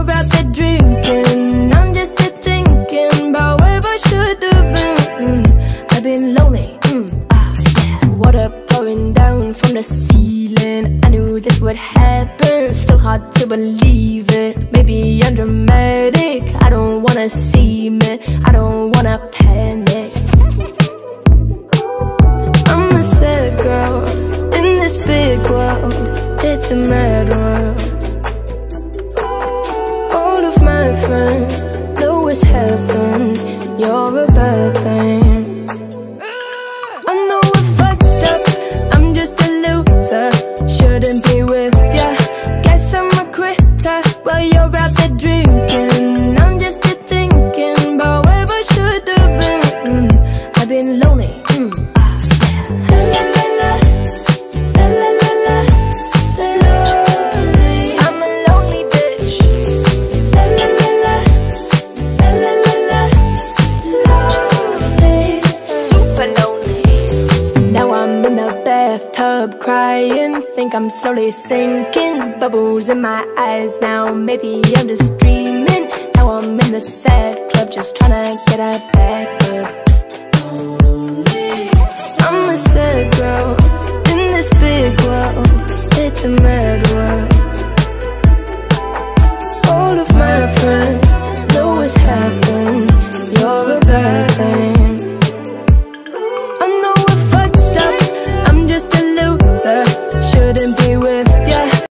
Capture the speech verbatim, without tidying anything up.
you're out there drinking, I'm just here thinking about where I should have been. mm, I've been lonely, mm, ah, yeah. Water pouring down from the ceiling, I knew this would happen, still hard to believe it. Maybe I'm dramatic, I don't wanna see me, I don't wanna panic. I'm a sad girl in this big world, it's a mad world. All of my friends know it's heaven, you're a bad thing. I know I fucked up, I'm just a loser, shouldn't be with ya. Guess I'm a quitter, while you're out there drinking, I'm just here thinking about where I should have been. mm, I've been lonely, mm, ah, yeah. La la la, la la la la, lonely. I'm a lonely bitch. La la la la, la la la la, lonely. Super lonely. Now I'm in the bathtub crying, think I'm slowly sinking, bubbles in my eyes now, maybe I'm just dreaming. Now I'm in the sad club, just tryna get a back up. I'm a sad girl in this big world, it's a mad world.